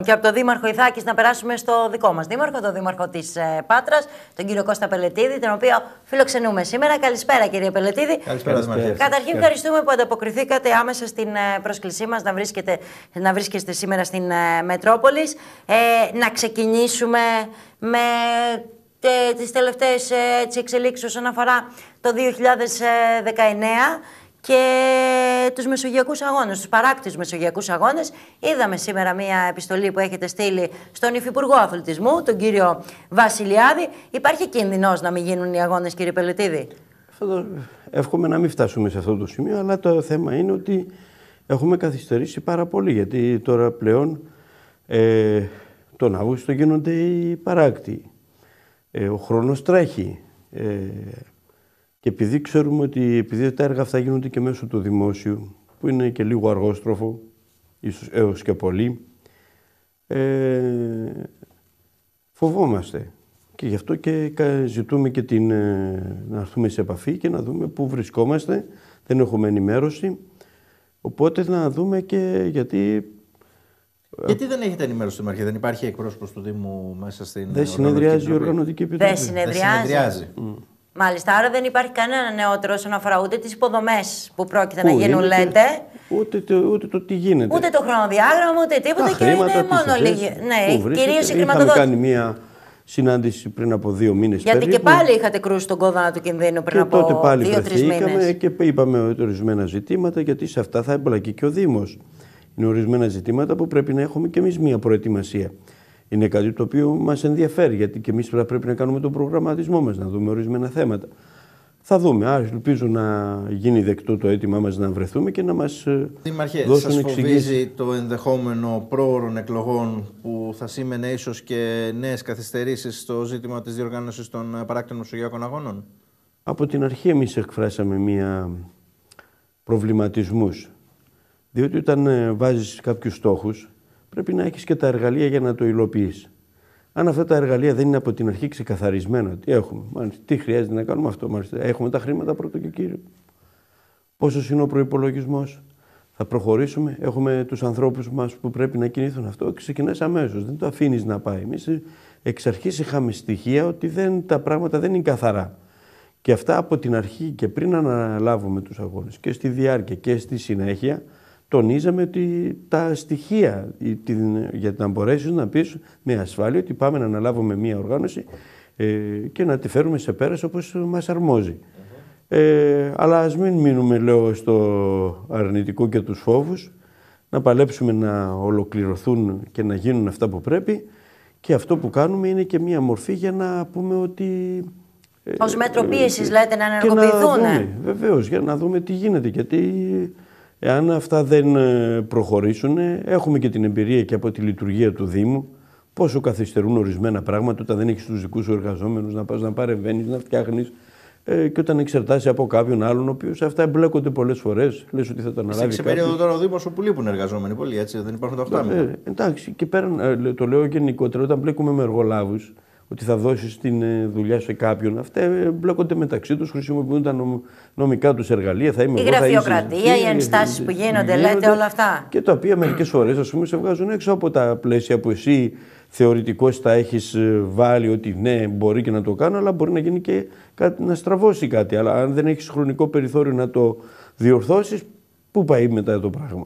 Και από τον Δήμαρχο Ιθάκης να περάσουμε στο δικό μας Δήμαρχο, τον Δήμαρχο της Πάτρας, τον κύριο Κώστα Πελετίδη, τον οποίο φιλοξενούμε σήμερα. Καλησπέρα, κύριε Πελετίδη. Καλησπέρα, Δήμαρχε. Καταρχήν, ευχαριστούμε που ανταποκριθήκατε άμεσα στην πρόσκλησή μας να βρίσκεστε σήμερα στην Μετρόπολης. Να ξεκινήσουμε με τις τελευταίες εξελίξεις όσον αφορά το 2019. Και τους Μεσογειακούς Αγώνες, τους παράκτητους Μεσογειακούς Αγώνες. Είδαμε σήμερα μία επιστολή που έχετε στείλει στον Υφυπουργό Αθλητισμού, τον κύριο Βασιλιάδη. Υπάρχει κίνδυνος να μην γίνουν οι αγώνες, κύριε Πελετίδη? Εύχομαι να μην φτάσουμε σε αυτό το σημείο, αλλά το θέμα είναι ότι έχουμε καθυστερήσει πάρα πολύ, γιατί τώρα πλέον τον Αύγουστο γίνονται οι παράκτοι. Ο χρόνος τρέχει. Και επειδή ξέρουμε ότι τα έργα αυτά γίνονται και μέσω του δημόσιου, που είναι και λίγο αργόστροφο, ίσως έως και πολύ, φοβόμαστε. Και γι' αυτό και ζητούμε και να έρθουμε σε επαφή και να δούμε πού βρισκόμαστε. Δεν έχουμε ενημέρωση. Οπότε να δούμε και γιατί... Γιατί δεν έχετε ενημέρωση, Δήμαρχε? Δεν υπάρχει εκπρόσωπος του Δήμου μέσα στην... Δεν συνεδριάζει η Οργανωτική Επιτροπή. Δεν συνεδριάζει. Μάλιστα, άρα δεν υπάρχει κανένα νεότερο όσον αφορά ούτε τις υποδομές που πρόκειται να γίνουν, λέτε. Ούτε το τι γίνεται. Ούτε το χρονοδιάγραμμα, ούτε τίποτα. Τα χρήματα, και είναι μόνο λίγοι. Ναι, κυρίως η χρηματοδότηση. Είχαμε κάνει μία συνάντηση πριν από 2 μήνες. Γιατί περίπου, και πάλι είχατε κρούσει τον κόδωνα του κινδύνου πριν από 2-3 μήνες. Και τότε πάλι βρεθήκαμε και είπαμε ορισμένα ζητήματα, γιατί σε αυτά θα εμπλακεί και ο Δήμος. Είναι ορισμένα ζητήματα που πρέπει να έχουμε και εμείς μία προετοιμασία. Είναι κάτι το οποίο μας ενδιαφέρει, γιατί και εμείς πρέπει να κάνουμε τον προγραμματισμό μας, να δούμε ορισμένα θέματα. Θα δούμε. Άρα, ελπίζω να γίνει δεκτό το αίτημά μας να βρεθούμε και να μας Δήμαρχε, δώσουν σας εξηγήσεις. φοβίζει το ενδεχόμενο πρόωρων εκλογών που θα σήμαινε ίσως και νέες καθυστερήσεις στο ζήτημα της διοργάνωσης των παράκτητων Μεσογειακών Αγώνων? Από την αρχή εμείς εκφράσαμε μία προβληματισμούς. Διότι όταν βάζεις κάποιους στόχους, πρέπει να έχεις και τα εργαλεία για να το υλοποιείς. Αν αυτά τα εργαλεία δεν είναι από την αρχή ξεκαθαρισμένα, τι έχουμε, τι χρειάζεται να κάνουμε αυτό, μάλιστα, έχουμε τα χρήματα πρώτο και κύριο. Πόσος είναι ο προϋπολογισμός, θα προχωρήσουμε, έχουμε τους ανθρώπους μας που πρέπει να κινηθούν. Αυτό ξεκινάς αμέσως, δεν το αφήνεις να πάει. Εμείς εξ αρχής είχαμε στοιχεία ότι τα πράγματα δεν είναι καθαρά. Και αυτά από την αρχή και πριν αναλάβουμε τους αγώνες και στη διάρκεια και στη συνέχεια, τονίζαμε ότι τα στοιχεία για να μπορέσεις να πεις με ασφάλεια ότι πάμε να αναλάβουμε μία οργάνωση και να τη φέρουμε σε πέρας όπως μας αρμόζει. Αλλά ας μην μείνουμε, λέω, στο αρνητικό και τους φόβους, να παλέψουμε να ολοκληρωθούν και να γίνουν αυτά που πρέπει, και αυτό που κάνουμε είναι και μία μορφή για να πούμε ότι... Ως μέτρο πίεσης, λέτε, να ενεργοποιηθούν. Βεβαίως, για να δούμε τι γίνεται, γιατί... Εάν αυτά δεν προχωρήσουν, έχουμε και την εμπειρία και από τη λειτουργία του Δήμου, πόσο καθυστερούν ορισμένα πράγματα όταν δεν έχεις τους δικούς σου εργαζόμενους, να πας να παρεμβαίνεις, να φτιάχνεις, και όταν εξαρτάσαι από κάποιον άλλον, ο οποίος αυτά εμπλέκονται πολλές φορές. Λες ότι θα το αναλάβει κάποιος. Σε περίοδο τώρα ο Δήμος όπου λείπουν εργαζόμενοι πολλοί, έτσι, δεν υπάρχουν τα 8 μήνες. Εντάξει, και πέραν, το λέω γενικότερα, όταν μπλέκουμε με εργολάβους, ότι θα δώσεις την δουλειά σε κάποιον. Αυτά μπλέκονται μεταξύ τους, χρησιμοποιούν τα νομικά τους εργαλεία. Θα είμαι η γραφειοκρατία, οι ενστάσεις που γίνονται, λέτε, όλα αυτά. Και τα οποία μερικές φορές, ας πούμε, σε βγάζουν έξω από τα πλαίσια που εσύ θεωρητικώς τα έχεις βάλει, ότι ναι, μπορεί και να το κάνω, αλλά μπορεί να γίνει και κάτι, να στραβώσει κάτι. Αλλά αν δεν έχεις χρονικό περιθώριο να το διορθώσεις, πού πάει μετά το πράγμα?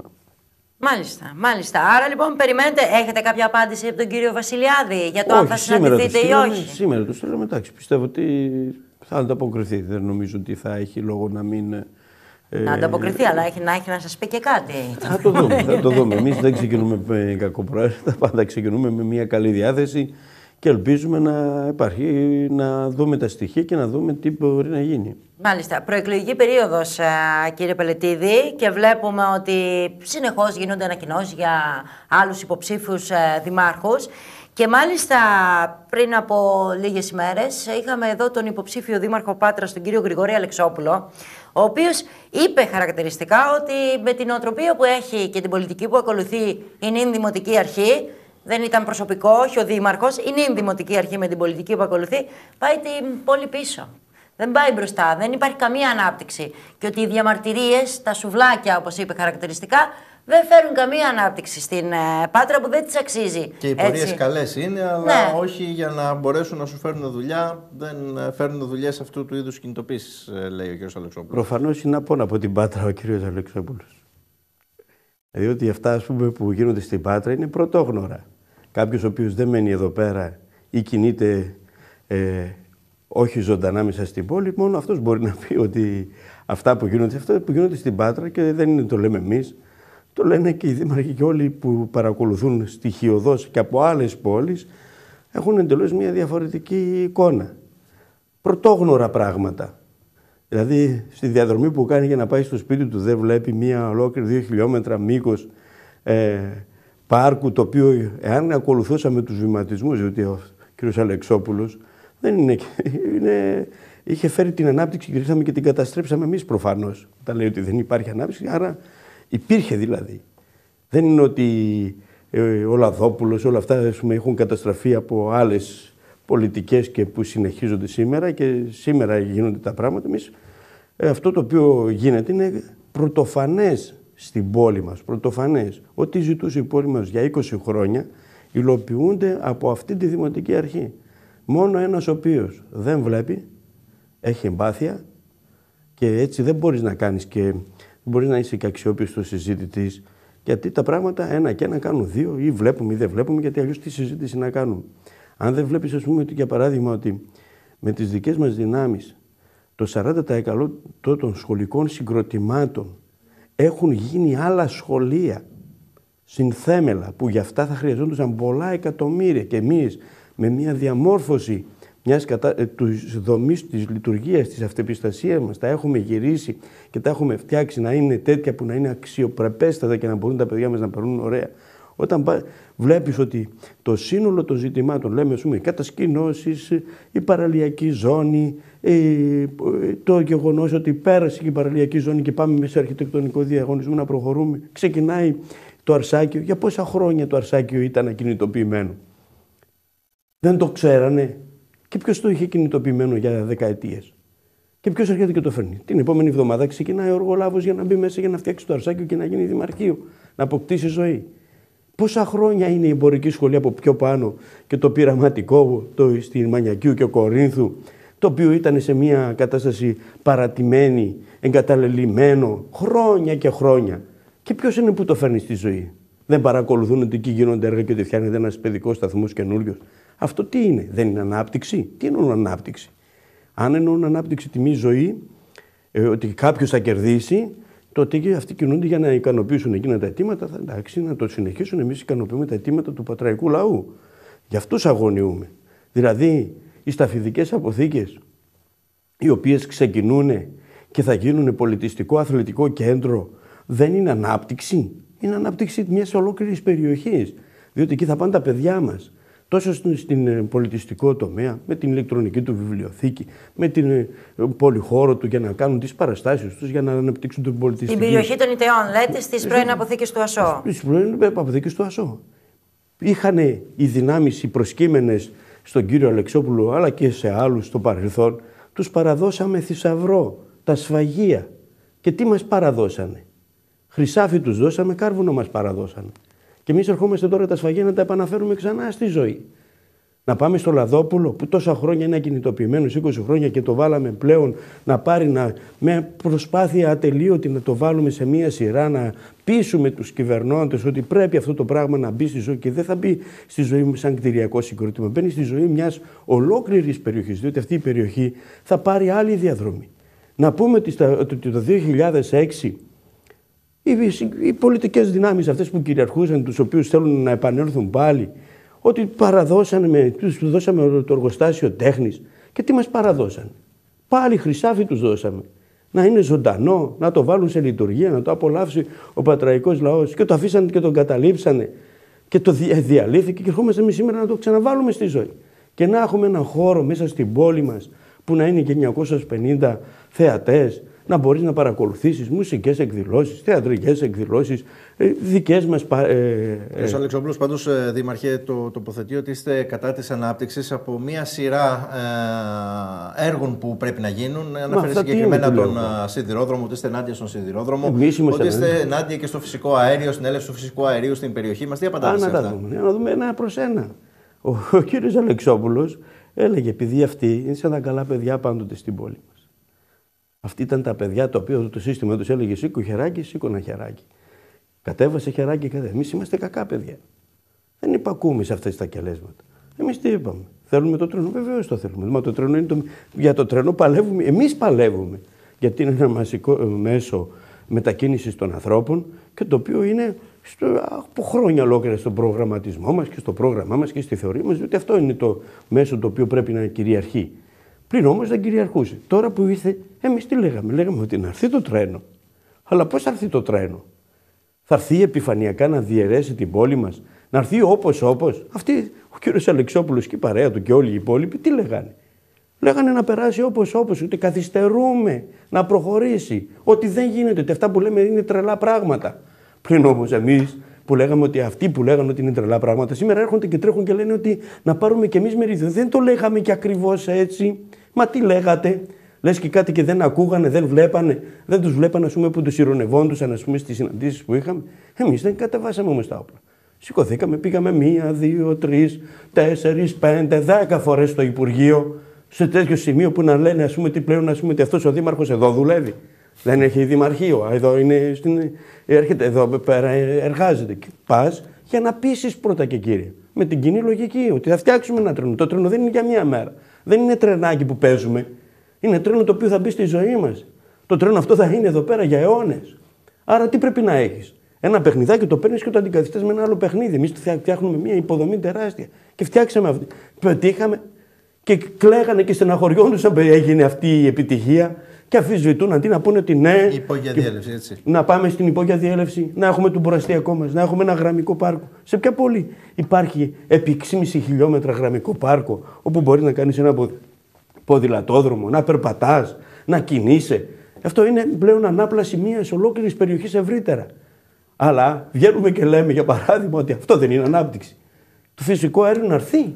Μάλιστα. Άρα λοιπόν περιμένετε, έχετε κάποια απάντηση από τον κύριο Βασιλιάδη για το αν θα συναντηθείτε ή όχι? Σήμερα το στείλαμε, εντάξει, πιστεύω ότι θα ανταποκριθεί. Δεν νομίζω ότι θα έχει λόγο να μην... Να ανταποκριθεί, αλλά να έχει να σας πει και κάτι. Θα το δούμε. Εμείς δεν ξεκινούμε με κακοπροαίρετα, πάντα ξεκινούμε με μια καλή διάθεση και ελπίζουμε να υπάρχει, να δούμε τα στοιχεία και να δούμε τι μπορεί να γίνει. Μάλιστα. Προεκλογική περίοδος, κύριε Πελετίδη, και βλέπουμε ότι συνεχώς γίνονται ανακοινώσεις για άλλους υποψήφιους δημάρχους. Και μάλιστα πριν από λίγες ημέρες είχαμε εδώ τον υποψήφιο δήμαρχο Πάτρας, τον κύριο Γρηγόρη Αλεξόπουλο, ο οποίος είπε χαρακτηριστικά ότι με την νοοτροπία που έχει και την πολιτική που ακολουθεί η νυν Δημοτική Αρχή, δεν ήταν προσωπικό, όχι ο δήμαρχος, η νυν Δημοτική Αρχή με την πολιτική που ακολουθεί, πάει την πόλη πίσω. Δεν πάει μπροστά, δεν υπάρχει καμία ανάπτυξη. Και ότι οι διαμαρτυρίες, τα σουβλάκια, όπως είπε χαρακτηριστικά, δεν φέρουν καμία ανάπτυξη στην Πάτρα που δεν της αξίζει. Και οι πορείες καλές είναι, αλλά ναι, όχι για να μπορέσουν να σου φέρουν δουλειά. Δεν φέρνουν δουλειές αυτού του είδους κινητοποίησεις, λέει ο κ. Αλεξόπουλος. Προφανώς είναι απόν από την Πάτρα ο κ. Αλεξόπουλος. Διότι αυτά, ας πούμε, που γίνονται στην Πάτρα είναι πρωτόγνωρα. Κάποιος ο οποίος δεν μένει εδώ πέρα ή κινείται όχι ζωντανά μέσα στην πόλη, μόνο αυτός μπορεί να πει ότι αυτά που γίνονται στην Πάτρα, και δεν είναι, το λέμε εμείς, το λένε και οι δήμαρχοι και όλοι που παρακολουθούν στοιχειωδώς και από άλλες πόλεις, έχουν εντελώς μια διαφορετική εικόνα. Πρωτόγνωρα πράγματα. Δηλαδή, στη διαδρομή που κάνει για να πάει στο σπίτι του, δεν βλέπει μια ολόκληρη 2 χιλιόμετρα μήκος πάρκου, το οποίο, εάν ακολουθούσαμε τους βηματισμούς, διότι ο κ. Αλεξόπουλος δεν είχε φέρει την ανάπτυξη και ήρθαμε και την καταστρέψαμε εμείς προφανώς. Όταν λέει ότι δεν υπάρχει ανάπτυξη, άρα υπήρχε δηλαδή. Δεν είναι ότι ο Λαδόπουλος, όλα αυτά έχουν καταστραφεί από άλλες πολιτικές και που συνεχίζονται σήμερα, και σήμερα γίνονται τα πράγματα. Εμείς, αυτό το οποίο γίνεται είναι πρωτοφανές στην πόλη μας. Πρωτοφανές. Ό,τι ζητούσε η πόλη μας για 20 χρόνια υλοποιούνται από αυτή τη δημοτική αρχή. Μόνο ένας ο οποίος δεν βλέπει, έχει εμπάθεια, και έτσι δεν μπορείς να κάνεις και δεν μπορείς να είσαι και αξιόπιστος συζητητής, γιατί τα πράγματα ένα και ένα κάνουν δύο, ή βλέπουμε ή δεν βλέπουμε, γιατί αλλιώς τι συζήτηση να κάνουμε. Αν δεν βλέπεις, ας πούμε, για παράδειγμα, ότι με τις δικές μας δυνάμεις το 40% των σχολικών συγκροτημάτων έχουν γίνει άλλα σχολεία συνθέμελα, που γι' αυτά θα χρειαζόντουσαν πολλά εκατομμύρια, και εμείς με μια διαμόρφωση της δομής της λειτουργίας της αυτεπιστασίας μας τα έχουμε γυρίσει και τα έχουμε φτιάξει να είναι τέτοια που να είναι αξιοπρεπέστατα και να μπορούν τα παιδιά μας να περνούν ωραία. Όταν βλέπεις ότι το σύνολο των ζητημάτων, λέμε, ας πούμε, οι κατασκηνώσεις, η παραλιακή ζώνη, το γεγονός ότι πέρασε και η παραλιακή ζώνη και πάμε σε αρχιτεκτονικό διαγωνισμό να προχωρούμε, ξεκινάει το Αρσάκιο. Για πόσα χρόνια το Αρσάκιο ήταν ακινητοποιημένο? Δεν το ξέρανε. Και ποιος το είχε κινητοποιημένο για δεκαετίες? Και ποιος έρχεται και το φέρνει? Την επόμενη εβδομάδα ξεκινάει ο εργολάβος για να μπει μέσα, για να φτιάξει το Αρσάκιο και να γίνει δημαρχείο, να αποκτήσει ζωή. Πόσα χρόνια είναι η εμπορική σχολή από πιο πάνω και το πειραματικό στη Μανιακίου και ο Κορίνθου, το οποίο ήταν σε μια κατάσταση παρατημένη, εγκαταλελειμμένο, χρόνια και χρόνια. Και ποιος είναι που το φέρνει στη ζωή? Δεν παρακολουθούν ότι εκεί γίνονται έργα και ότι φτιάχνεται ένας παιδικός σταθμός καινούριος? Αυτό τι είναι? Δεν είναι ανάπτυξη? Τι εννοούν ανάπτυξη? Αν εννοούν ανάπτυξη τιμή ζωή, ότι κάποιος θα κερδίσει, τότε αυτοί κινούνται για να ικανοποιήσουν εκείνα τα αιτήματα. Εντάξει, να το συνεχίσουν. Εμείς ικανοποιούμε τα αιτήματα του πατραϊκού λαού. Γι' αυτούς αγωνιούμε. Δηλαδή, οι σταφιδικές αποθήκες, οι οποίες ξεκινούν και θα γίνουν πολιτιστικό αθλητικό κέντρο, δεν είναι ανάπτυξη? Είναι ανάπτυξη μιας ολόκληρης περιοχής. Διότι εκεί θα πάνε τα παιδιά μας. Τόσο στην πολιτιστικό τομέα, με την ηλεκτρονική του βιβλιοθήκη, με την πολυχώρο του για να κάνουν τις παραστάσεις τους, για να αναπτύξουν την πολιτιστική. Την περιοχή των Ιταιών, λέτε, στις πρώην αποθήκες του ΑΣΟ. Στις πρώην αποθήκες του ΑΣΟ. Είχαν οι δυνάμεις, οι προσκύμενες στον κύριο Αλεξόπουλο, αλλά και σε άλλους στο παρελθόν, τους παραδώσαμε θησαυρό, τα σφαγεία. Και τι μας παραδώσανε? Χρυσάφι τους δώσαμε, κάρβουνο μας παραδώσανε. Και εμείς ερχόμαστε τώρα τα σφαγεία να τα επαναφέρουμε ξανά στη ζωή. Να πάμε στο Λαδόπουλο, που τόσα χρόνια είναι ακινητοποιημένος, 20 χρόνια, και το βάλαμε πλέον να πάρει με προσπάθεια ατελείωτη να το βάλουμε σε μία σειρά, να πείσουμε τους κυβερνώντες ότι πρέπει αυτό το πράγμα να μπει στη ζωή, και δεν θα μπει στη ζωή σαν κτηριακό συγκρότημα. Μπαίνει στη ζωή μιας ολόκληρης περιοχής, διότι αυτή η περιοχή θα πάρει άλλη διαδρομή. Να πούμε ότι το 2006 οι πολιτικές δυνάμεις αυτές που κυριαρχούσαν, τους οποίους θέλουν να επανέλθουν πάλι, ότι τους δώσαμε το εργοστάσιο τέχνης. Και τι μας παραδώσανε? Πάλι χρυσάφι τους δώσαμε. Να είναι ζωντανό, να το βάλουν σε λειτουργία, να το απολαύσει ο πατραϊκός λαός. Και το αφήσανε και τον καταλήψανε και το διαλύθηκε, και ερχόμαστε εμείς σήμερα να το ξαναβάλουμε στη ζωή. Και να έχουμε έναν χώρο μέσα στην πόλη μας που να είναι και 950 θεατές, να μπορείς να παρακολουθήσεις μουσικές εκδηλώσεις, θεατρικές εκδηλώσεις, δικές μας. Ο Αλεξόπουλος, πάντως, Δήμαρχε, τοποθετεί ότι είστε κατά της ανάπτυξης από μία σειρά έργων που πρέπει να γίνουν. Αναφέρει συγκεκριμένα τον σιδηρόδρομο, ότι είστε ενάντια στον σιδηρόδρομο, ότι είστε ενάντια και στο φυσικό αέριο, στην έλευση του φυσικού αερίου στην περιοχή μας. Τι απαντάτε σε αυτά? Να δούμε ένα προς ένα. Ο κύριος Αλεξόπουλος έλεγε, επειδή αυτοί είναι σαν τα καλά παιδιά πάντοτε στην πόλη μας. Αυτοί ήταν τα παιδιά τα οποία το σύστημα τους έλεγε σήκω χεράκι, σήκω ένα χεράκι. Κατέβασε χεράκι, εμείς είμαστε κακά παιδιά. Δεν υπακούμε σε αυτές τα κελέσματα. Εμείς τι είπαμε? Θέλουμε το τρένο? Βεβαίως το θέλουμε. Μα το τρένο είναι για το τρένο παλεύουμε. Εμείς παλεύουμε. Γιατί είναι ένα μέσο μετακίνησης των ανθρώπων και το οποίο είναι από χρόνια ολόκληρα στον προγραμματισμό μας και στο πρόγραμμά μας και στη θεωρία μας, διότι αυτό είναι το μέσο το οποίο πρέπει να κυριαρχεί. Πριν όμως δεν κυριαρχούσε. Τώρα που ήρθε, εμείς τι λέγαμε? Λέγαμε ότι να έρθει το τρένο. Αλλά πώς θα έρθει το τρένο? Θα έρθει επιφανειακά να διαιρέσει την πόλη μας, να έρθει όπως. Αυτοί, ο κύριος Αλεξόπουλος και η παρέα του και όλοι οι υπόλοιποι, τι λέγανε? Λέγανε να περάσει όπως, ότι καθυστερούμε, να προχωρήσει, ότι δεν γίνεται, ότι αυτά που λέμε είναι τρελά πράγματα. Πριν όμως εμείς που λέγαμε ότι αυτοί που λέγανε ότι είναι τρελά πράγματα, σήμερα έρχονται και τρέχουν και λένε ότι να πάρουμε κι εμείς μερίδιο. Δεν το λέγαμε και ακριβώς έτσι. Μα τι λέγατε? Λες και κάτι και δεν ακούγανε, δεν βλέπανε. Δεν τους βλέπανε, ας πούμε, που τους ειρωνευόντουσαν, ας πούμε, στις συναντήσεις που είχαμε. Εμείς δεν κατεβάσαμε όμως τα όπλα. Σηκωθήκαμε, πήγαμε 1, 2, 3, 4, 5, 10 φορές στο Υπουργείο, σε τέτοιο σημείο που να λένε, ας πούμε, ότι πλέον, ας πούμε, ότι αυτός ο δήμαρχος εδώ δουλεύει. Δεν έχει δημαρχείο, εδώ είναι έρχεται εδώ πέρα, εργάζεται. Και πας για να πείσεις πρώτα και κύριε. Με την κοινή λογική, ότι θα φτιάξουμε ένα τρένο. Το τρένο δεν είναι για μία μέρα. Δεν είναι τρενάκι που παίζουμε. Είναι τρένο το οποίο θα μπει στη ζωή μας. Το τρένο αυτό θα είναι εδώ πέρα για αιώνες. Άρα τι πρέπει να έχεις? Ένα παιχνιδάκι το παίρνεις και το αντικαθιστάς με ένα άλλο παιχνίδι. Εμείς φτιάχνουμε μία υποδομή τεράστια. Και φτιάξαμε αυτή. Πετύχαμε και κλαίγανε και στεναχωριόντουσαν που έγινε αυτή η επιτυχία. Και αφισβητούν αντί να πούνε ότι ναι. Υπόγεια διέλευση, έτσι. Να πάμε στην υπόγεια διέλευση, να έχουμε τον ποραστιακό μας, να έχουμε ένα γραμμικό πάρκο. Σε ποια πόλη υπάρχει επί 6,5 χιλιόμετρα γραμμικό πάρκο, όπου μπορεί να κάνεις ένα ποδηλατόδρομο, να περπατάς, να κινείσαι? Αυτό είναι πλέον ανάπλαση μιας ολόκληρης περιοχής ευρύτερα. Αλλά βγαίνουμε και λέμε, για παράδειγμα, ότι αυτό δεν είναι ανάπτυξη. Το φυσικό αέριο να έρθει.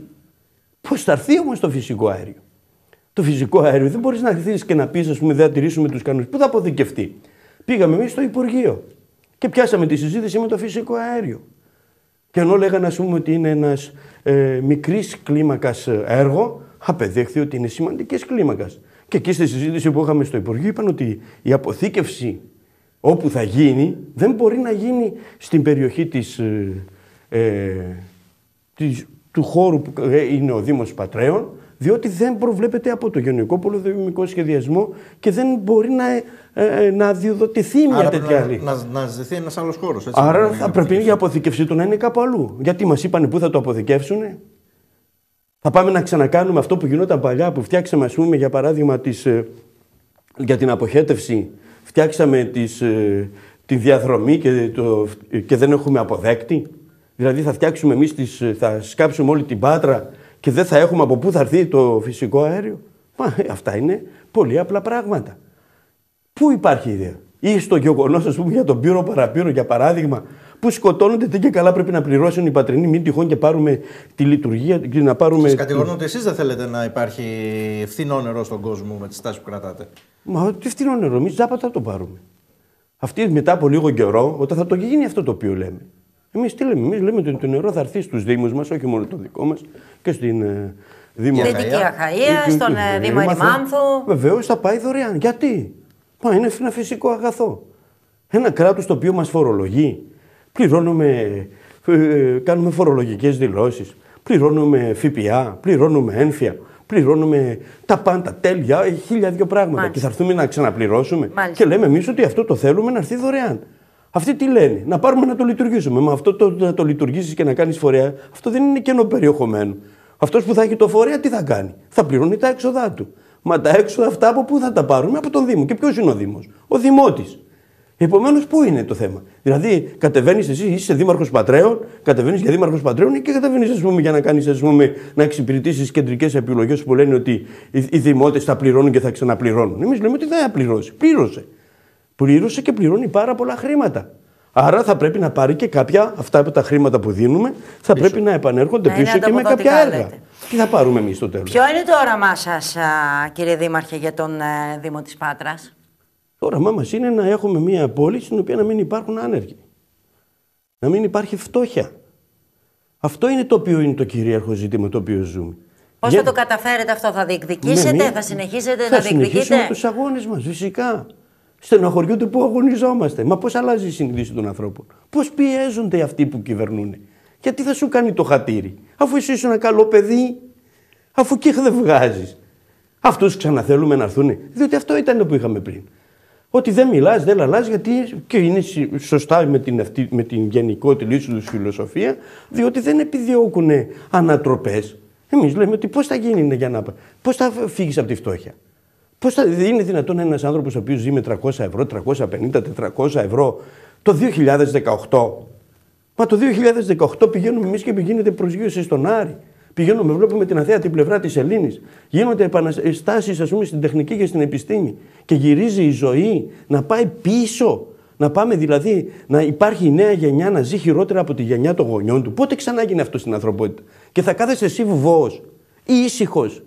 Πώς θα έρθει όμως το φυσικό αέριο? Το φυσικό αέριο δεν μπορείς να έρθεις και να πεις, ας πούμε, δεν θα τηρήσουμε τους κανόνες. Πού θα αποθηκευτεί? Πήγαμε εμείς στο Υπουργείο και πιάσαμε τη συζήτηση με το φυσικό αέριο. Και ενώ λέγανε, ας πούμε, ότι είναι ένας μικρής κλίμακας έργο, απεδείχθη ότι είναι σημαντικής κλίμακας. Και εκεί στη συζήτηση που είχαμε στο Υπουργείο είπαν ότι η αποθήκευση όπου θα γίνει δεν μπορεί να γίνει στην περιοχή του χώρου που είναι ο Δήμος Πατρέων, διότι δεν προβλέπεται από το Γενικό Πολυδομικό Σχεδιασμό και δεν μπορεί να διοδοτηθεί μια τέτοια άλλη. Να ζητηθεί ένας άλλος χώρος. Άρα θα πρέπει η αποθηκευσή του να είναι κάπου αλλού. Γιατί μας είπανε πού θα το αποθηκεύσουνε? Θα πάμε να ξανακάνουμε αυτό που γινόταν παλιά, που φτιάξαμε, ας πούμε, για παράδειγμα, για την αποχέτευση, φτιάξαμε τη διαδρομή και δεν έχουμε αποδέκτη. Δηλαδή θα φτιάξουμε εμείς, θα σκάψουμε όλη την Πάτρα και δεν θα έχουμε από πού θα έρθει το φυσικό αέριο. Αυτά είναι πολύ απλά πράγματα. Πού υπάρχει ιδέα? Ή στο γεγονός, ας πούμε, για τον Πύρο Παραπύρο, για παράδειγμα, που σκοτώνονται, τι και καλά πρέπει να πληρώσουν οι πατρινοί, μην τυχόν και πάρουμε τη λειτουργία και να πάρουμε. Σας κατηγορούν ότι εσείς δεν θέλετε να υπάρχει φθηνό νερό στον κόσμο με τις τάσεις που κρατάτε. Μα τι φθηνό νερό, εμείς τζάπα θα το πάρουμε. Αυτοί μετά από λίγο καιρό, όταν θα το γίνει αυτό το οποίο λέμε. Εμείς τι λέμε? Εμείς λέμε ότι το νερό θα έρθει στους Δήμους μας, όχι μόνο το δικό μας, και στην Δήμο Δυτική Αχαΐα, στον Δήμο Ερημάνθου. Βεβαίως θα πάει δωρεάν. Γιατί? Μα είναι ένα φυσικό αγαθό. Ένα κράτος το οποίο μας φορολογεί. Κάνουμε φορολογικές δηλώσεις. Πληρώνουμε ΦΠΑ, πληρώνουμε ένφια, πληρώνουμε τα πάντα, τέλεια, 1002 πράγματα. Μάλιστα. Και θα έρθουμε να ξαναπληρώσουμε. Μάλιστα. Και λέμε εμείς ότι αυτό το θέλουμε να έρθει δωρεάν. Αυτοί τι λένε? Να πάρουμε να το λειτουργήσουμε. Μα αυτό να το λειτουργήσεις και να κάνεις φορέα, αυτό δεν είναι κενό περιεχομένο. Αυτός που θα έχει το φορέα τι θα κάνει? Θα πληρώνει τα έξοδά του. Μα τα έξοδα αυτά από πού θα τα πάρουμε? Από τον Δήμο. Και ποιος είναι ο Δήμος? Ο Δημότης. Επομένως, πού είναι το θέμα? Δηλαδή, κατεβαίνεις εσύ, είσαι δήμαρχος Πατρέων, κατεβαίνεις για δήμαρχος Πατρέων και κατεβαίνεις, ας πούμε, για να κάνεις, ας πούμε, να εξυπηρετήσεις κεντρικές επιλογές που λένε ότι οι δημότες θα πληρώνουν και θα ξαναπληρώνουν. Εμείς λέμε ότι δεν θα πληρώσει. Πλήρωσε και πληρώνει πάρα πολλά χρήματα. Άρα θα πρέπει να πάρει και κάποια, αυτά από τα χρήματα που δίνουμε, θα πρέπει να επανέρχονται πίσω και με κάποια έργα. Τι θα πάρουμε εμείς στο τέλος? Ποιο είναι το όραμά σας, κύριε Δήμαρχε, για τον Δήμο της Πάτρας? Το όραμά μας είναι να έχουμε μια πόλη στην οποία να μην υπάρχουν άνεργοι. Να μην υπάρχει φτώχεια. Αυτό είναι το οποίο είναι το κυρίαρχο ζήτημα το οποίο ζούμε. Πώς θα το καταφέρετε αυτό? Θα διεκδικήσετε, θα συνεχίσετε να διεκδικείτε? Θα συνεχίσουμε τους αγώνες μας, φυσικά. Στεναχωριούνται που αγωνιζόμαστε. Μα πώς αλλάζει η συνείδηση των ανθρώπων? Πώς πιέζονται αυτοί που κυβερνούν? Γιατί θα σου κάνει το χατήρι, αφού εσύ είσαι ένα καλό παιδί, αφού και δεν βγάζεις? Αυτούς ξαναθέλουμε να έρθουν? Διότι αυτό ήταν το που είχαμε πριν. Ότι δεν μιλάς, δεν λαλάς, γιατί και είναι σωστά με την γενικότερη τους φιλοσοφία, διότι δεν επιδιώκουν ανατροπές. Εμείς λέμε ότι πώς θα γίνει πώς θα φύγεις από τη φτώχεια? Πώς είναι δυνατόν ένας άνθρωπος ο οποίος ζει με 300 ευρώ, 350, 400 ευρώ το 2018? Μα το 2018 πηγαίνουμε εμείς και πηγαίνετε προσγείωση στον Άρη. Πηγαίνουμε, βλέπουμε την αθέατη πλευρά της Ελλήνης. Γίνονται επαναστάσεις, ας πούμε, στην τεχνική και στην επιστήμη. Και γυρίζει η ζωή να πάει πίσω. Να πάμε δηλαδή να υπάρχει η νέα γενιά να ζει χειρότερα από τη γενιά των γονιών του. Πότε ξανά γίνει αυτό στην ανθρωπότητα? Και θα κάθεσαι εσύ βουβός, ήσυχος,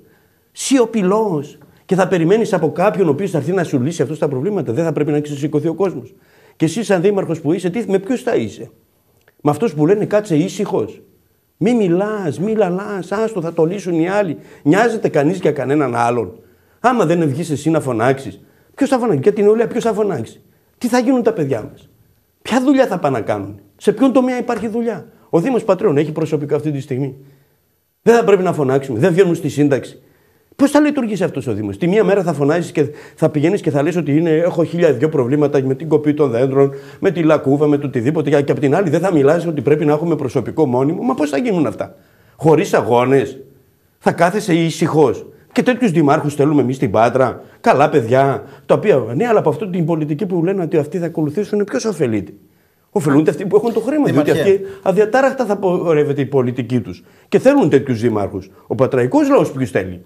σιωπηλός, και θα περιμένεις από κάποιον ο οποίος θα έρθει να σου λύσει αυτά τα προβλήματα? Δεν θα πρέπει να ξεσηκωθεί ο κόσμος? Και εσύ, σαν δήμαρχος που είσαι, με ποιους θα είσαι? Με αυτούς που λένε κάτσε ήσυχος, μη μιλάς, μη λαλάς, άστο, θα το λύσουν οι άλλοι? Νοιάζεται κανείς για κανέναν άλλον? Άμα δεν βγεις εσύ να φωνάξεις, ποιος θα φωνάξει? Για την νεολαία ποιος θα φωνάξει? Τι θα γίνουν τα παιδιά μας? Ποια δουλειά θα πάνε να κάνουν? Σε ποιον τομέα υπάρχει δουλειά? Ο Δήμος Πατρέων έχει προσωπικό αυτή τη στιγμή? Δεν θα πρέπει να φωνάξουμε? Δεν βγαίνουν στη σύνταξη? Πώς θα λειτουργήσει αυτός ο Δήμος? Τη μία μέρα θα φωνάζεις και θα πηγαίνεις και θα λες ότι έχω 1002 προβλήματα με την κοπή των δέντρων, με τη λακκούβα, με το οτιδήποτε, και από την άλλη δεν θα μιλάς ότι πρέπει να έχουμε προσωπικό μόνιμο. Μα πώς θα γίνουν αυτά? Χωρίς αγώνες? Θα κάθεσαι ήσυχος? Και τέτοιους δημάρχους θέλουμε εμείς στην Πάτρα? Καλά παιδιά, τα οποία, ναι, αλλά από αυτή την πολιτική που λένε ότι αυτοί θα ακολουθήσουν, ποιος ωφελείται? Ωφελούνται αυτοί που έχουν το χρήμα. Διότι αυτοί αδιατάραχτα θα πορεύεται η πολιτική τους. Και θέλουν τέτοιους δημάρχους. Ο πατραϊκός λαός ποιους θέλει?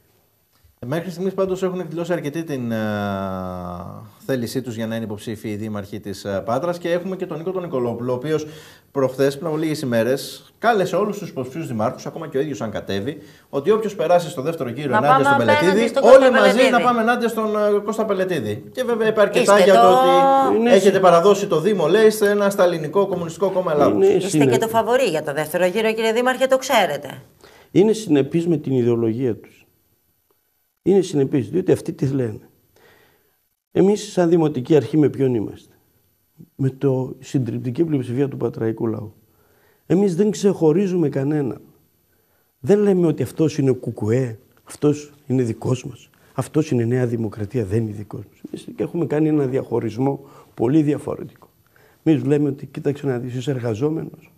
Μέχρι στιγμής πάντως έχουν εκδηλώσει αρκετή την θέλησή τους για να είναι υποψήφοι οι δήμαρχοι της Πάτρας, και έχουμε και τον Νίκο τον Νικολόπουλο, ο οποίος προχθές, πριν από λίγες ημέρες, κάλεσε όλους τους υποψήφιους δημάρχους, ακόμα και ο ίδιος αν κατέβει, ότι όποιος περάσει στο δεύτερο γύρο ενάντια στον Πελετίδη, όλοι μαζί να πάμε ενάντια στον Κώστα Πελετίδη. Και βέβαια είπε αρκετά για το ότι έχετε παραδώσει το Δήμο, λέει, σε ένα σταλινικό κομμουνιστικό κόμμα Ελλάδος. Είστε και το φαβορί για το δεύτερο γύρο, κύριε Δήμαρχε, το ξέρετε. Είναι συνεπείς με την ιδεολογία τους. Είναι συνεπείς, διότι αυτοί τι λένε. Εμείς, σαν Δημοτική Αρχή, με ποιον είμαστε? Με το συντριπτική πλειοψηφία του πατραϊκού λαού. Εμείς δεν ξεχωρίζουμε κανέναν. Δεν λέμε ότι αυτός είναι κουκουέ, αυτός είναι δικός μας, αυτός είναι Νέα Δημοκρατία, δεν είναι δικός μας. Εμείς έχουμε κάνει ένα διαχωρισμό πολύ διαφορετικό. Εμείς λέμε ότι κοίταξε να δεις, είσαι εργαζόμενος.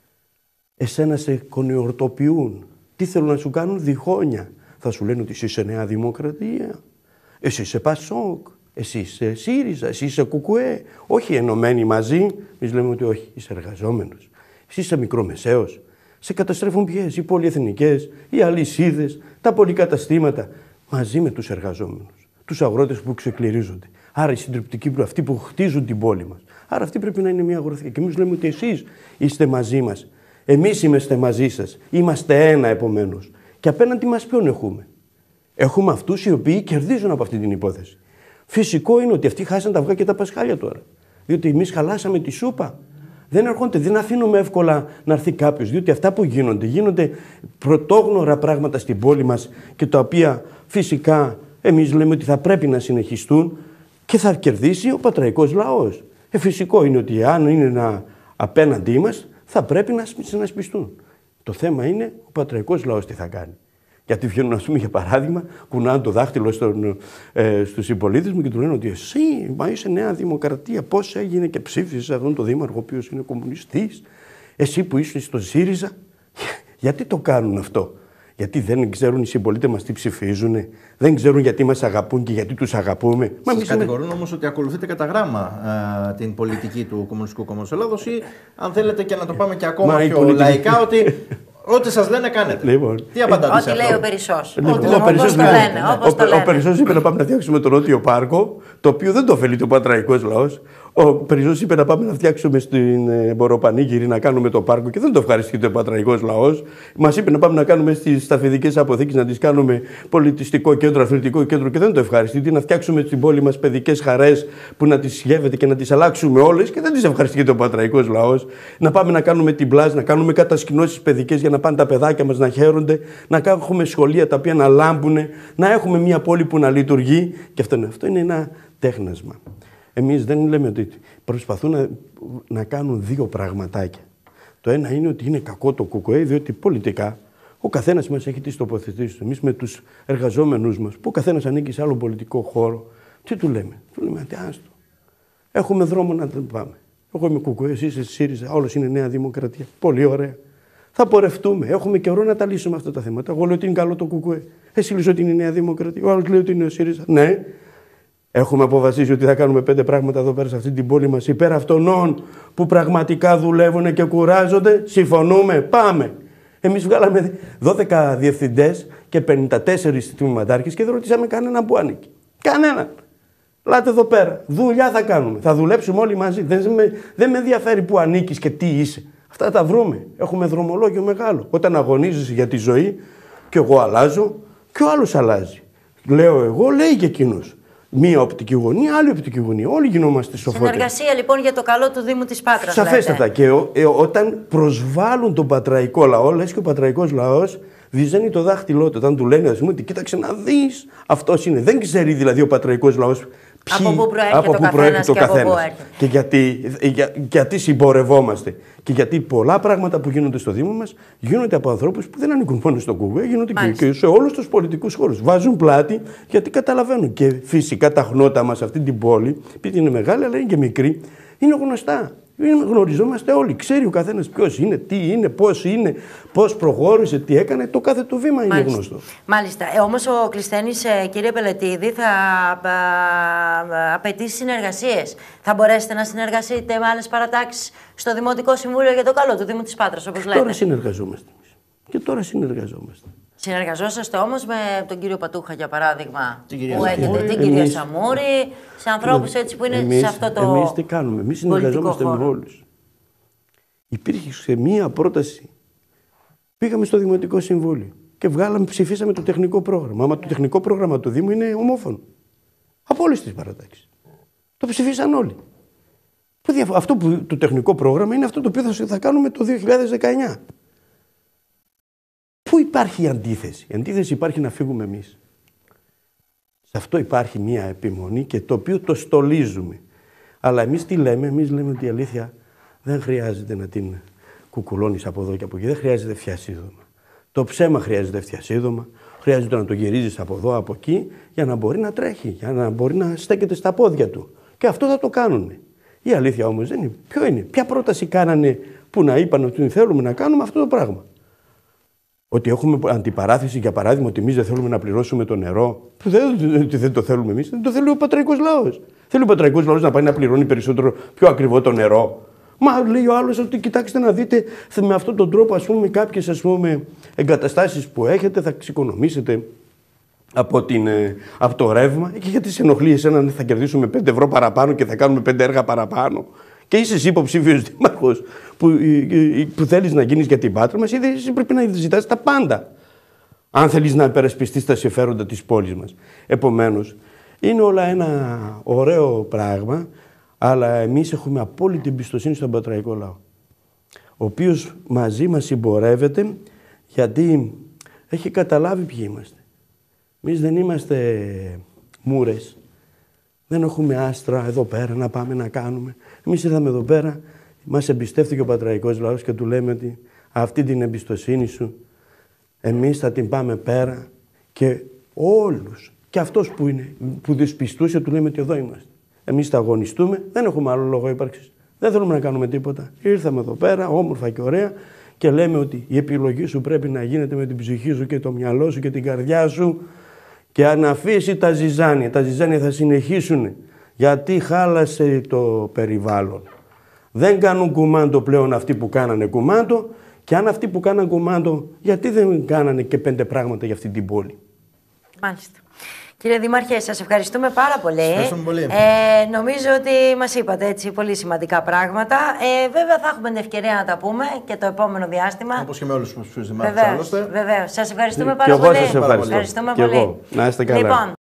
Εσένα σε κονιορτοποιούν. Τι θέλουν να σου κάνουν? Διχόνια. Θα σου λένε ότι εσύ είσαι Νέα Δημοκρατία, εσύ είσαι Πασόκ, εσύ είσαι ΣΥΡΙΖΑ, εσύ είσαι Κουκουέ. Όχι ενωμένοι μαζί. Εμείς λέμε ότι όχι, είσαι εργαζόμενος. Εσύ είσαι μικρομεσαίος. Σε καταστρέφουν ποιες? Οι πολυεθνικές, οι αλυσίδες, τα πολυκαταστήματα. Μαζί με τους εργαζόμενους, τους αγρότες που ξεκληρίζονται. Άρα οι συντριπτικοί, αυτοί που χτίζουν την πόλη μας. Άρα αυτή πρέπει να είναι μια αγροτική. Και εμείς λέμε ότι εσείς είστε μαζί μας. Εμείς είμαστε μαζί σας. Είμαστε ένα επομένως. Και απέναντι μας ποιον έχουμε? Έχουμε αυτούς οι οποίοι κερδίζουν από αυτή την υπόθεση. Φυσικό είναι ότι αυτοί χάσαν τα αυγά και τα πασχάλια τώρα. Διότι εμείς χαλάσαμε τη σούπα. Δεν έρχονται, δεν αφήνουμε εύκολα να έρθει κάποιος. Διότι αυτά που γίνονται πρωτόγνωρα πράγματα στην πόλη μας, και τα οποία φυσικά εμείς λέμε ότι θα πρέπει να συνεχιστούν, και θα κερδίσει ο πατραϊκός λαός. Φυσικό είναι ότι αν είναι απέναντί μας, θα πρέπει να συνασπιστούν. Το θέμα είναι ο πατραϊκός λαός τι θα κάνει. Γιατί βγαίνουν, ας πούμε, για παράδειγμα, κουνάνε το δάχτυλο στους συμπολίτες μου και του λένε ότι εσύ, μα είσαι Νέα Δημοκρατία, πώς έγινε και ψήφισες αυτόν τον δήμαρχο, ο οποίος είναι κομμουνιστής, εσύ που είσαι στο ΣΥΡΙΖΑ. Γιατί το κάνουν αυτό? Γιατί δεν ξέρουν οι συμπολίτες μας τι ψηφίζουν, δεν ξέρουν γιατί μας αγαπούν και γιατί τους αγαπούμε. Σας κατηγορούν όμως ότι ακολουθείτε κατά γράμμα την πολιτική του Κομμουνιστικού Κόμματος Ελλάδος ή, αν θέλετε και να το πάμε και ακόμα πιο λαϊκά, ότι ό,τι σας λένε κάνετε. Λοιπόν, τι απαντάτε σε αυτό? αυτό? Ό,τι λέει ο Περισσός. Ο Περισσός είπε να πάμε να φτιάξουμε το Νότιο Πάρκο, το οποίο δεν το ωφελεί ο πατραϊκός λαός. Ο Περισσός είπε να πάμε να φτιάξουμε στην Μποροπανήγυρη να κάνουμε το πάρκο και δεν το ευχαριστεί ο πατραϊκός λαός. Μας είπε να πάμε να κάνουμε στις σταφεδικές αποθήκες, να τις κάνουμε πολιτιστικό κέντρο, αθλητικό κέντρο και δεν το ευχαριστεί. Να φτιάξουμε στην πόλη μας παιδικές χαρές που να τις γεύεται και να τις αλλάξουμε όλες και δεν τις ευχαριστεί ο πατραϊκός λαός. Να πάμε να κάνουμε την πλάζ, να κάνουμε κατασκηνώσεις παιδικές για να πάνε τα παιδάκια μας να χαίρονται, να έχουμε σχολεία τα οποία να λάμπουν, να έχουμε μια πόλη που να λειτουργεί. Και αυτό είναι ένα τέχνασμα. Εμείς δεν λέμε ότι προσπαθούν να κάνουν δύο πραγματάκια. Το ένα είναι ότι είναι κακό το ΚΚΕ, διότι πολιτικά ο καθένας μας έχει τις τοποθετήσεις του. Εμείς με τους εργαζόμενους μας, που ο καθένας ανήκει σε άλλο πολιτικό χώρο, τι του λέμε? Του λέμε άστο. Έχουμε δρόμο να πάμε. Εγώ είμαι ΚΚΕ, εσύ είσαι ΣΥΡΙΖΑ, όλος είναι Νέα Δημοκρατία. Πολύ ωραία. Θα πορευτούμε. Έχουμε καιρό να τα λύσουμε αυτά τα θέματα. Εγώ λέω ότι είναι καλό το ΚΚΕ. Εσύ λες ότι είναι η Νέα Δημοκρατία. Ο άλλος λέει ότι είναι ο ΣΥΡΙΖΑ. Ναι. Έχουμε αποφασίσει ότι θα κάνουμε 5 πράγματα εδώ πέρα σε αυτή την πόλη μας υπέρ αυτών που πραγματικά δουλεύουν και κουράζονται. Συμφωνούμε. Πάμε. Εμείς βγάλαμε 12 διευθυντές και 54 τμήματάρχες και δεν ρωτήσαμε κανέναν που ανήκει. Κανέναν. Λάτε εδώ πέρα. Δουλειά θα κάνουμε. Θα δουλέψουμε όλοι μαζί. Δεν με ενδιαφέρει που ανήκεις και τι είσαι. Αυτά τα βρούμε. Έχουμε δρομολόγιο μεγάλο. Όταν αγωνίζεσαι για τη ζωή, και εγώ αλλάζω και ο άλλος αλλάζει. Λέω εγώ, λέει και εκείνος. Μία οπτική γωνία, άλλη οπτική γωνία. Όλοι γινόμαστε σοφότεροι. Συνεργασία λοιπόν για το καλό του Δήμου της Πάτρας. Σαφέστατα. Και όταν προσβάλλουν τον πατραϊκό λαό, λες και ο πατραϊκός λαός διζένει το δάχτυλό του. Όταν του λένε, ας πούμε, ότι κοίταξε να δεις, αυτός είναι. Δεν ξέρει δηλαδή ο πατραϊκός λαός. Από πού προέρχεται ο καθένας και γιατί συμπορευόμαστε. Και γιατί πολλά πράγματα που γίνονται στο Δήμο μας γίνονται από ανθρώπους που δεν ανήκουν μόνο στον ΚΚΕ, γίνονται και σε όλους τους πολιτικούς χώρους. Βάζουν πλάτη γιατί καταλαβαίνουν. Και φυσικά τα χνότα μας αυτή την πόλη, επειδή είναι μεγάλη αλλά είναι και μικρή, είναι γνωστά. Γνωριζόμαστε όλοι. Ξέρει ο καθένας ποιος είναι, τι είναι, πώς προχώρησε, τι έκανε. Το κάθε του βήμα είναι γνωστό. Μάλιστα. Όμως ο Κλεισθένης, κύριε Πελετίδη, θα απαιτήσει συνεργασίες. Θα μπορέσετε να συνεργαστείτε με άλλες παρατάξεις στο Δημοτικό Συμβούλιο για το καλό του Δήμου της Πάτρας, όπως λέτε? Τώρα συνεργαζόμαστε. Και τώρα συνεργαζόμαστε. Συνεργαζόσαστε όμως με τον κύριο Πατούχα, για παράδειγμα, που έχετε την κυρία Σαμούρη, σε ανθρώπους έτσι που είναι σε αυτό το. Εμείς τι κάνουμε? Εμείς συνεργαζόμαστε με όλους. Υπήρχε μία πρόταση. Πήγαμε στο Δημοτικό Συμβούλιο και ψηφίσαμε το τεχνικό πρόγραμμα. Άμα το τεχνικό πρόγραμμα του Δήμου είναι ομόφωνο. Από όλες τις παρατάξεις. Το ψηφίσαν όλοι. Αυτό που το τεχνικό πρόγραμμα είναι αυτό το οποίο θα κάνουμε το 2019. Πού υπάρχει η αντίθεση? Η αντίθεση υπάρχει να φύγουμε εμείς. Σε αυτό υπάρχει μία επιμονή και το οποίο το στολίζουμε. Αλλά εμείς τι λέμε? Εμείς λέμε ότι η αλήθεια δεν χρειάζεται να την κουκουλώνεις από εδώ και από εκεί. Δεν χρειάζεται φτιασίδωμα. Το ψέμα χρειάζεται φτιασίδωμα. Χρειάζεται να το γυρίζεις από εδώ, από εκεί, για να μπορεί να τρέχει, για να μπορεί να στέκεται στα πόδια του. Και αυτό θα το κάνουν. Η αλήθεια όμως δεν είναι. Ποιο είναι? Ποια πρόταση κάνανε που να είπαν ότι θέλουμε να κάνουμε αυτό το πράγμα? Ότι έχουμε αντιπαράθεση, για παράδειγμα, ότι εμείς δεν θέλουμε να πληρώσουμε το νερό. Δεν το θέλουμε εμείς, δεν το θέλει ο πατραϊκός λαός. Θέλει ο πατραϊκός λαός να πάει να πληρώνει περισσότερο, πιο ακριβό το νερό. Μα λέει ο άλλος ότι κοιτάξτε να δείτε, με αυτόν τον τρόπο, ας πούμε, κάποιες εγκαταστάσεις που έχετε θα εξοικονομήσετε από το ρεύμα. Και γιατί σε ενοχλεί εσένα, θα κερδίσουμε 5 ευρώ παραπάνω και θα κάνουμε 5 έργα παραπάνω. Και είσαι εσύ υποψήφιος δήμαρχος που θέλεις να γίνεις για την Πάτρα μας, εσύ πρέπει να ζητάς τα πάντα. Αν θέλεις να υπερασπιστείς τα συμφέροντα της πόλης μας. Επομένως, είναι όλα ένα ωραίο πράγμα, αλλά εμείς έχουμε απόλυτη εμπιστοσύνη στον πατραϊκό λαό, ο οποίος μαζί μας συμπορεύεται γιατί έχει καταλάβει ποιοι είμαστε. Εμείς δεν είμαστε μούρες. Δεν έχουμε άστρα εδώ πέρα να πάμε να κάνουμε. Εμείς ήρθαμε εδώ πέρα, μας εμπιστεύτηκε ο πατραϊκός λαός και του λέμε ότι αυτή την εμπιστοσύνη σου εμείς θα την πάμε πέρα και όλους. Και αυτός που δυσπιστούσε του λέμε ότι εδώ είμαστε. Εμείς θα αγωνιστούμε, δεν έχουμε άλλο λόγο ύπαρξης. Δεν θέλουμε να κάνουμε τίποτα. Ήρθαμε εδώ πέρα, όμορφα και ωραία και λέμε ότι η επιλογή σου πρέπει να γίνεται με την ψυχή σου και το μυαλό σου και την καρδιά σου και αν αφήσει τα ζυζάνια. Τα ζυζάνια θα συνεχίσουν γιατί χάλασε το περιβάλλον. Δεν κάνουν κουμάντο πλέον αυτοί που κάνανε κουμάντο και αν αυτοί που κάνανε κουμάντο γιατί δεν κάνανε και 5 πράγματα για αυτή την πόλη. Μάλιστα. Κύριε Δήμαρχε, σας ευχαριστούμε πάρα πολύ. Ευχαριστούμε πολύ. Νομίζω ότι μας είπατε έτσι πολύ σημαντικά πράγματα. Βέβαια θα έχουμε την ευκαιρία να τα πούμε και το επόμενο διάστημα. Όπως και με όλους τους δημάρχους άλλωστε. Βεβαίως. Σας ευχαριστούμε πάρα πολύ. Και εγώ σας ευχαριστώ. Ευχαριστούμε και πολύ. Εγώ. Να είστε καλά. Λοιπόν,